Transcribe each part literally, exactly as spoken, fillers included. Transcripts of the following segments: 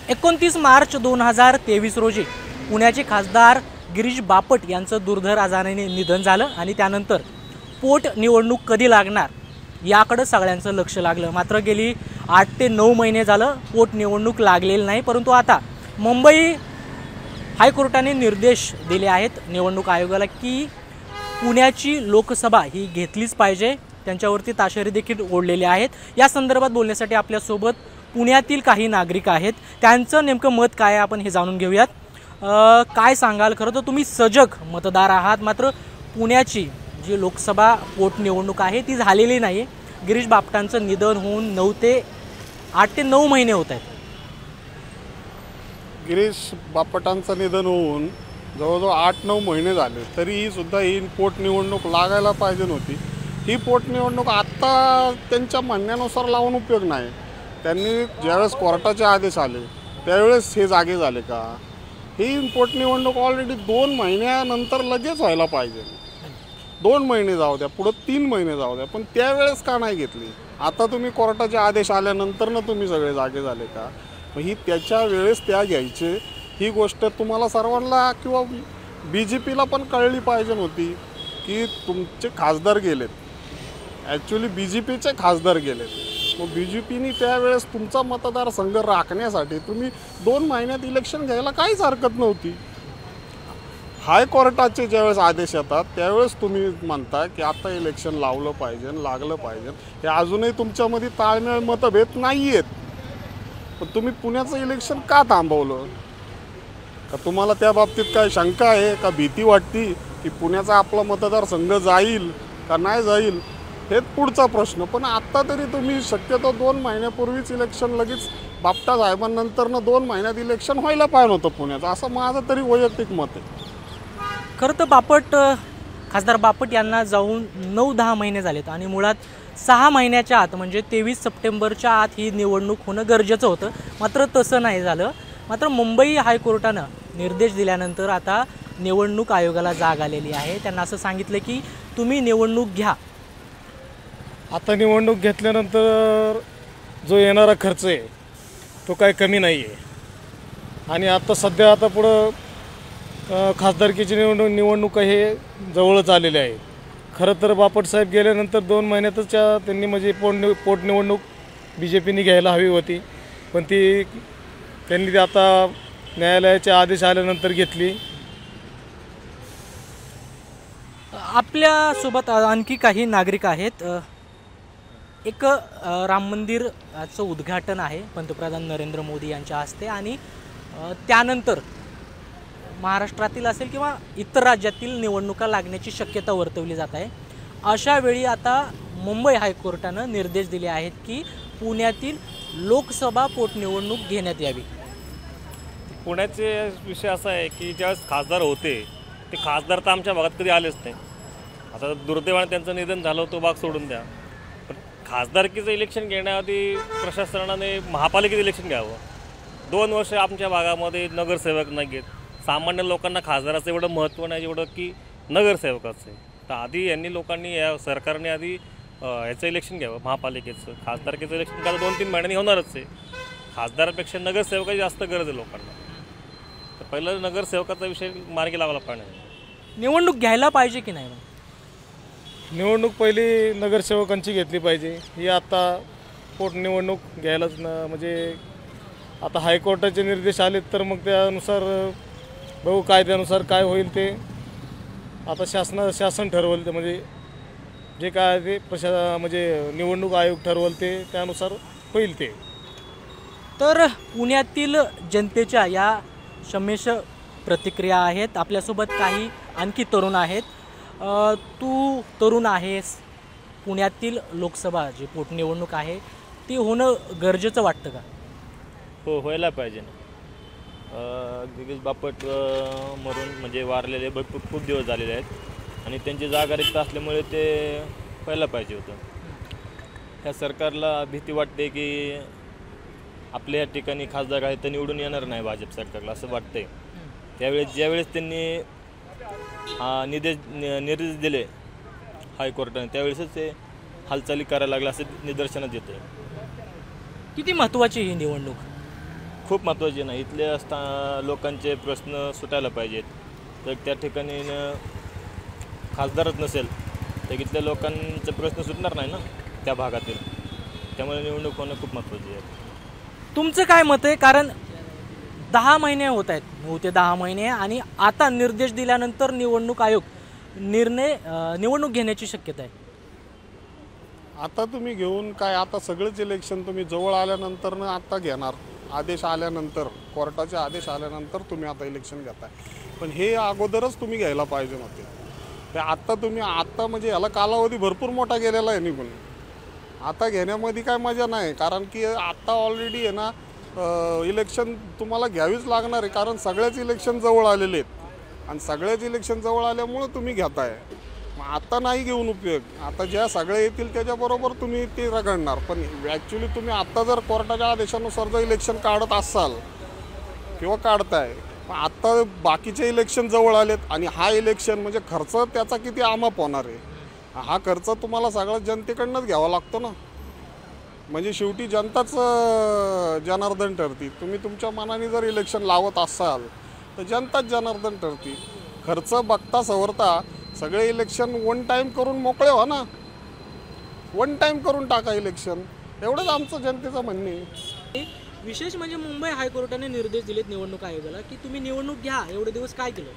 एकोणतीस मार्च दोन हजार तेवीस रोजी पुण्याचे खासदार गिरीश बापट यांचं दुर्धर आजाराने निधन झालं आणि त्यानंतर पोट निवडणूक कधी लागणार याकडे सगळ्यांचं लक्ष लागलं। मात्र गेली आठ ते नऊ महिने झालं पोट निवडणूक लागलेली नाही, परंतु आता मुंबई हायकोर्टाने निर्देश दिले आहेत निवडणूक आयोगाला की पुण्याची लोकसभा ही घेतलीच पाहिजे। त्यांच्यावरती ताशेरे देखील ओढलेले आहेत। या संदर्भात बोलण्यासाठी आपल्यासोबत पुण्यातील काही नागरिक आहेत, त्यांचं नेमकं मत काय आहे आपण हे जाणून घेऊयात। काय सांगाल? खरं तर तुम्ही सजग मतदार आहात, मात्र पुण्याची जी लोकसभा पोट निवडणूक आहे ती झालेली नाही। गिरीश बापटांचं निधन होऊन नऊ ते आठ ते नऊ महिने होत आहेत। गिरीश बापटांचं निधन होऊन जवळजवळ आठ नऊ महिने झाले, तरीही सुद्धा ही पोट निवडणूक लागायला पाहिजे नव्हती। ही पोट निवडणूक आत्ता त्यांच्या म्हणण्यानुसार लावून उपयोग नाही। त्यांनी ज्यावेळेस कोर्टाचे आदेश आले त्यावेळेस हे जागे झाले का? ही पोट निवडणूक ऑलरेडी दोन महिन्यानंतर लगेच व्हायला पाहिजे। दोन महिने जाऊ द्या, पुढं तीन महिने जाऊ द्या, पण त्यावेळेस का नाही घेतली? आता तुम्ही कोर्टाचे आदेश आल्यानंतर ना तुम्ही सगळे जागे झाले का? मग ही त्याच्या वेळेस त्या घ्यायचे, ही गोष्ट तुम्हाला सर्वांना किंवा बी जे पीला पण कळली पाहिजे नव्हती की तुमचे खासदार गेलेत, ॲक्च्युली बी जे पीचे खासदार गेलेत। मग बी जे पीने त्यावेळेस तुमचा मतदारसंघ राखण्यासाठी तुम्ही दोन महिन्यात इलेक्शन घ्यायला काहीच हरकत नव्हती। हायकोर्टाचे ज्यावेळेस आदेश येतात त्यावेळेस तुम्ही म्हणता की आता इलेक्शन लावलं पाहिजे, लागलं पाहिजे। हे अजूनही तुमच्यामध्ये ताळमेळ मतभेद नाही आहेत, पण तुम्ही पुण्याचं इलेक्शन का थांबवलं? का तुम्हाला त्या बाबतीत काय शंका आहे का, भीती वाटती की पुण्याचा आपला मतदारसंघ जाईल का नाही जाईल? हेच पुढचा प्रश्न। पण आत्ता तरी तुम्ही शक्यतो दोन महिन्यापूर्वीच इलेक्शन लगेच बापटा साहेबांनंतर दोन महिन्यात इलेक्शन व्हायला पाहिजे होतं पुण्याचं, असं माझं तरी वैयक्तिक मत आहे। खरं तर बापट खासदार बापट यांना जाऊन नऊ दहा महिने झालेत आणि मुळात सहा महिन्याच्या आत म्हणजे तेवीस सप्टेंबरच्या आत ही निवडणूक होणं गरजेचं होतं, मात्र तसं नाही झालं। मात्र मुंबई हायकोर्टानं निर्देश दिल्यानंतर आता निवडणूक आयोगाला जाग आलेली आहे। त्यांना असं सांगितलं की तुम्ही निवडणूक घ्या। आता निवडणूक घेतल्यानंतर जो येणारा खर्च आहे तो काही कमी नाही आहे आणि आता सध्या आता पुढं खासदारकीची निवडणूक निवडणूक हे जवळच आलेले आहे। खरं तर बापटसाहेब गेल्यानंतर दोन महिन्यातच त्या त्यांनी म्हणजे पोट निव पोट निवडणूक बी जे पीने घ्यायला हवी होती, पण ती त्यांनी ती आता न्यायालयाचे आदेश आल्यानंतर घेतली। आपल्यासोबत आणखी काही नागरिक आहेत। एक राम मंदिरचं उद्घाटन आहे पंतप्रधान नरेंद्र मोदी यांच्या हस्ते आणि त्यानंतर महाराष्ट्रातील असेल किंवा इतर राज्यातील निवडणुका लागण्याची शक्यता वर्तवली जात आहे। अशा वेळी आता मुंबई हायकोर्टानं निर्देश दिले आहेत की पुण्यातील लोकसभा पोट निवडणूक घेण्यात यावी। पुण्याचे विषय असा आहे की ज्यावेळेस खासदार होते ते खासदार तर आमच्या भागात कधी आलेच नाही। आता दुर्दैवाने त्यांचं निधन झालं, तो भाग सोडून द्या, पण खासदारकीचं इलेक्शन घेण्याआधी प्रशासनाने महापालिकेचं इलेक्शन घ्यावं। दोन वर्ष आमच्या भागामध्ये नगरसेवक नाही घेत। सामान्य लोकांना खासदाराचं एवढं महत्त्व नाही जेवढं की नगरसेवकाचं आहे। तर आधी यांनी लोकांनी या सरकारने आधी ह्याचं इलेक्शन घ्यावं, महापालिकेचं। खासदारकीचं इलेक्शन का दोन तीन महिन्यांनी होणारच आहे। खासदारापेक्षा नगरसेवकाची जास्त गरज आहे लोकांना, तर पहिलं नगरसेवकाचा विषय मार्गी लावायला पाहिजे। निवडणूक घ्यायला पाहिजे की नाही? निवडणूक पहिली नगरसेवकांची घेतली पाहिजे। ही आता पोट निवडणूक घ्यायलाच न म्हणजे आता हायकोर्टाचे निर्देश आले तर मग त्यानुसार बघू कायद्यानुसार काय होईल ते आता शासना शासन ठरवलं ते, म्हणजे जे काय ते प्रशा म्हणजे निवडणूक आयोग ठरवलं ते त्यानुसार होईल ते। तर पुण्यातील जनतेच्या या क्षमेश प्रतिक्रिया आहेत। आपल्यासोबत काही आणखी तरुण आहेत। तू तरुण आहेस, पुण्यातील लोकसभा जी पोट निवडणूक आहे ती होणं गरजेचं वाटतं का? हो, व्हायला पाहिजे ना। गिरीश बापट मरून म्हणजे वारलेले भरपूर खूप दिवस झालेले आहेत आणि त्यांची जागा रिक्त असल्यामुळे ते व्हायला पाहिजे होतं। त्या सरकारला भीती वाटते की आपल्या या ठिकाणी खासदार आहे तर निवडून येणार नाही भाजप सरकारला, असं वाटतंय। त्यावेळेस ज्यावेळेस त्यांनी निर्देश निर्देश दिले हायकोर्टाने त्यावेळेसच ते हालचाली करायला लागला असं निदर्शनात येतं। किती महत्त्वाची ही निवडणूक? खूप महत्त्वाची ना. इथले असता लोकांचे प्रश्न सुटायला पाहिजेत. तर त्या ठिकाणी न खासदारच नसेल तर इथल्या लोकांचे प्रश्न सुटणार नाही ना त्या भागातील. त्यामुळे निवडणूक होणं खूप महत्त्वाची आहे. तुमचं काय मत आहे? कारण दहा महिने होत आहेत, नऊ ते दहा महिने, आणि आता निर्देश दिल्यानंतर निवडणूक आयोग निर्णय अं, निवडणूक घेण्याची शक्यता आहे. आता तुम्ही घेऊन काय, आता सगळंच इलेक्शन तुम्ही जवळ आल्यानंतर ना आता घेणार. आदेश आल्यानंतर, कोर्टाचे आदेश आल्यानंतर तुम्ही आता इलेक्शन घेताय. पण हे अगोदरच तुम्ही घ्यायला पाहिजे नव्हते. ते आत्ता तुम्ही आत्ता म्हणजे याला कालावधी भरपूर मोठा गेलेला आहे निघून. आता घेण्यामध्ये काय मजा नाही, कारण की आत्ता ऑलरेडी आहे ना इलेक्शन तुम्हाला घ्यावीच लागणार आहे. कारण सगळ्याच इलेक्शन जवळ आलेले आहेत आणि सगळ्याच इलेक्शन जवळ आल्यामुळं तुम्ही घेताय. मग आता नाही घेऊन उपयोग. आता ज्या सगळे येतील त्याच्याबरोबर तुम्ही ते रगडणार. पण ॲक्च्युली तुम्ही आत्ता जर कोर्टाच्या आदेशानुसार जर इलेक्शन काढत असाल किंवा काढताय, मग आत्ता बाकीचे इलेक्शन जवळ आलेत आणि हा इलेक्शन म्हणजे खर्च त्याचा किती आमाप होणार आहे. हा खर्च तुम्हाला सगळ्या जनतेकडनंच घ्यावा लागतो ना. म्हणजे शेवटी जनताच जनार्दन ठरती. तुम्ही तुमच्या मनाने जर इलेक्शन लावत असाल तर जनताच जनार्दन ठरती. खर्च बघता सवरता सगळे इलेक्शन वन टाईम करून मोकळे व्हा ना. वन टाईम करून टाका इलेक्शन. एवढंच आमचं जनतेचं म्हणणे आहे. विशेष म्हणजे मुंबई हायकोर्टाने निर्देश दिलेत निवडणूक आयोगाला की तुम्ही निवडणूक घ्या. एवढे दिवस काय केलं?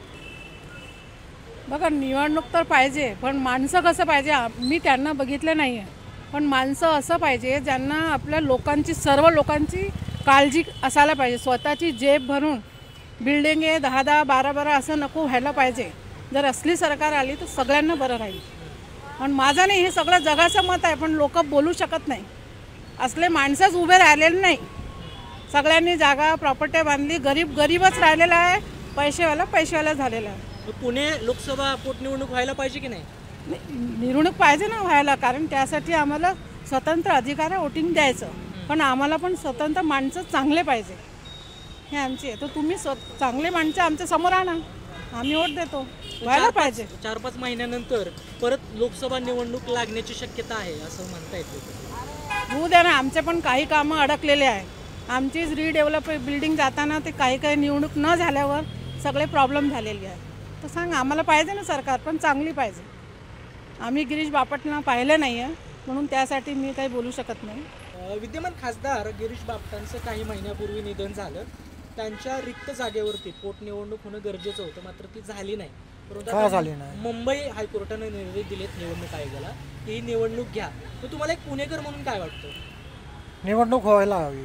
बघा, निवडणूक तर पाहिजे, पण माणसं कसं पाहिजे मी त्यांना बघितलं नाही आहे. पण माणसं असं पाहिजे ज्यांना आपल्या लोकांची, सर्व लोकांची काळजी असायला पाहिजे. स्वतःची जेब भरून बिल्डिंग आहे दहा दहा बारा बारा असं नको व्हायला पाहिजे. जर असली सरकार आली तर सगळ्यांना बरं राहील. पण माझं नाही, हे सगळं जगाचं मत आहे, पण लोक बोलू शकत नाही. असले माणसंच उभे राहिलेले नाही. सगळ्यांनी जागा प्रॉपर्टी बांधली, गरीब गरीबच राहिलेला आहे, पैसेवाला पैसेवाला झालेला आहे. पुणे लोकसभा पोटनिवडणूक व्हायला पाहिजे की नाही? निवडणूक पाहिजे ना व्हायला, कारण त्यासाठी आम्हाला स्वतंत्र अधिकार आहे वोटिंग द्यायचं. पण आम्हाला पण स्वतंत्र माणसं चांगले पाहिजे, हे आमची आहे. तर तुम्ही स्व चांगले माणसं आमच्या समोर आणा, आम्ही वोट देतो. व्हायला पाहिजे. चार पाच महिन्यानंतर परत लोकसभा निवडणूक लागण्याची शक्यता आहे असं म्हणता येते. होऊ द्या ना. आमचे पण काही कामं अडकलेले आहे. आमचीच रिडेव्हलप बिल्डिंग जाताना ते काही काही निवडणूक न झाल्यावर सगळे प्रॉब्लेम झालेले आहे. तर सांग, आम्हाला पाहिजे ना सरकार, पण चांगली पाहिजे. आम्ही गिरीश बापटला पाहिलं नाही आहे, म्हणून त्यासाठी मी काही बोलू शकत नाही. विद्यमान खासदार गिरीश बापटांचं काही महिन्यापूर्वी निधन झालं. त्यांच्या रिक्त जागेवरती पोटनिवडणूक होणं गरजेचं होतं, मात्र ती झाली नाही. परंतु का झाली नाही? मुंबई हायकोर्टाने निर्देश दिलेत निवडणूक आयोगाला की ही निवडणूक घ्या. तर तुम्हाला एक पुणेकर म्हणून काय वाटतं? निवडणूक व्हायला हवी.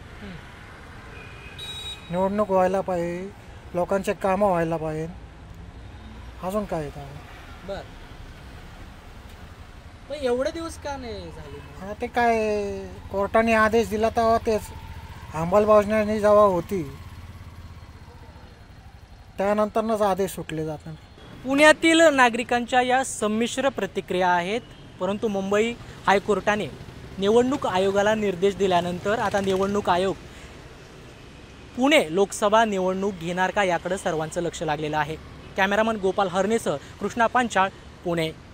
निवडणूक व्हायला पाहिजे, लोकांचे कामं व्हायला पाहिजे. अजून काय येतं? बर, पण एवढे दिवस का नाही झाले? हा, ते काय कोर्टाने आदेश दिला तेव्हा तेच अंमलबजावणी जेव्हा होती त्यानंतरच आदेश सुटले जातात. पुण्यातील नागरिकांच्या या संमिश्र प्रतिक्रिया आहेत. परंतु मुंबई हायकोर्टाने निवडणूक आयोगाला निर्देश दिल्यानंतर आता निवडणूक आयोग पुणे लोकसभा निवडणूक घेणार का याकडे सर्वांचं लक्ष लागलेलं आहे. कॅमेरामन गोपाल हरणेसह कृष्णा पांचाळ, पुणे.